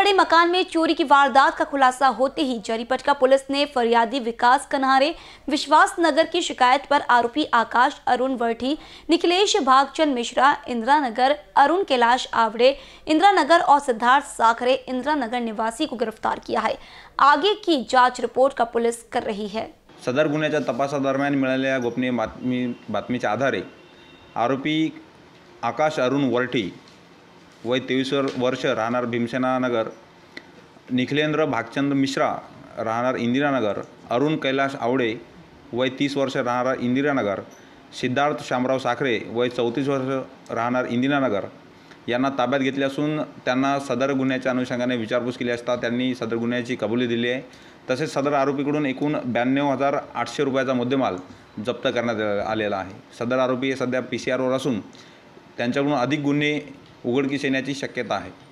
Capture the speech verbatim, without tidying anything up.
खड़े मकान में चोरी की वारदात का खुलासा होते ही जरीपटका पुलिस ने फरियादी विकास कन्हारे विश्वास नगर की शिकायत पर आरोपी आकाश अरुण वर्ठी, निखिलेश भागचंद मिश्रा इंदिरा नगर, अरुण कैलाश आवड़े इंदिरा नगर और सिद्धार्थ साखरे इंदिरा नगर निवासी को गिरफ्तार किया है। आगे की जांच रिपोर्ट का पुलिस कर रही है। सदर गुन्ह्याच्या तपासादरम्यान मिळालेल्या गोपनीय बातमी बातमीच्या आधारे आरोपी आकाश अरुण वर्ठी वय तेवीस वर्ष राहणार भीमसेना नगर, निखिलेंद्र भागचंद मिश्रा राहणार इंदिरा नगर, अरुण कैलाश आवड़े वय तीस वर्ष राहणार इंदिरा नगर, सिद्धार्थ शामराव साखरे वय चौतीस वर्ष राहणार इंदिरा नगर यांना ताब्यात घेतले असून त्यांना सदर गुन्ह्याच्या अनुषंगाने विचारपूस केली असता त्यांनी सदर गुन्ह्याची कबुली दिली आहे। तसेच सदर आरोपीकडून एकूण ब्याण्णव हजार आठशे रुपयाचा मुद्देमाल जप्त करण्यात आलेला आहे। सदर आरोपी सध्या पी सी आरवर असून त्यांच्याकडून अधिक गुन्हे उघडकीस येण्याची शक्यता आहे।